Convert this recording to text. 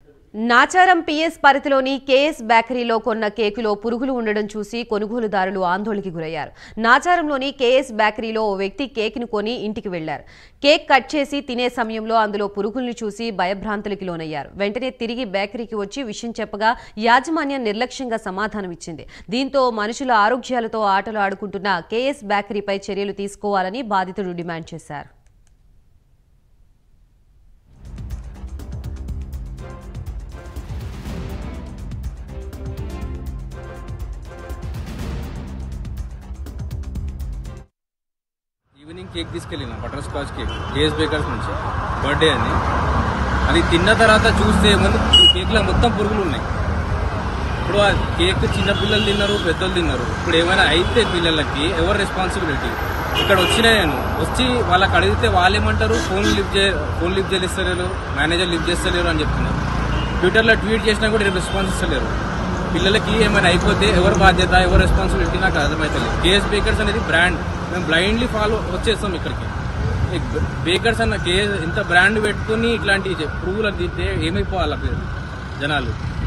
Nacharam PS పరిధిలోని KS బేకరీలో కొన్న కేకులో పురుగులు ఉండడం చూసి కొనుగోలుదారులు ఆందోళనకి గురయ్యారు. నాచారంలోని కేఎస్ బేకరీలో ఓ వ్యక్తి కేక్ను కొని ఇంటికి వెళ్లారు. కేక్ కట్ చేసి తినే సమయంలో అందులో పురుగుల్ని చూసి భయభ్రాంతులకి లోనయ్యారు. వెంటనే తిరిగి బేకరీకి వచ్చి విషయం చెప్పగా యాజమాన్యం నిర్లక్ష్యంగా సమాధానమిచ్చింది. దీంతో మనుషుల ఆరోగ్యాలతో ఆటలు ఆడుకుంటున్న కేఎస్ బేకరీపై చర్యలు తీసుకోవాలని బాధితుడు డిమాండ్ చేశారు. ఈవినింగ్ కేక్ తీసుకెళ్ళిన butter scotch cake KS bakers నుంచి బర్త్డే అని. అది తిన్న తర్వాత చూస్తే కేక్లో మొత్తం పురుగులు ఉన్నాయి. ఇప్పుడు ఆ కేక్ చిన్నపిల్లలు తిన్నారు, పెద్దలు తిన్నారు. ఇప్పుడు ఏమైనా అయితే పిల్లలకి ఎవరు రెస్పాన్సిబిలిటీ? ఇక్కడ వచ్చినా నేను వచ్చి వాళ్ళకి అడిగితే వాళ్ళేమంటారు, ఫోన్ లిఫ్ట్ చేస్తలేరు, మేనేజర్ లిఫ్ట్ చేస్తలేరు అని చెప్తున్నారు. ట్విట్టర్లో ట్వీట్ చేసినా కూడా రెస్పాన్స్ ఇస్తలేరు. పిల్లలకి ఏమైనా అయిపోతే ఎవరు బాధ్యత, ఎవరు రెస్పాన్సిబిలిటీ నాకు అర్థమవుతలేదు. కేఎస్ బేకర్స్ అనేది బ్రాండ్, మేము బ్లైండ్లీ ఫాలో వచ్చేస్తాం ఇక్కడికి. బేకర్స్ అన్న కేఎస్ ఇంత బ్రాండ్ పెట్టుకుని ఇట్లాంటి పురుగులు తీస్తే ఏమైపోవాలి జనాలు?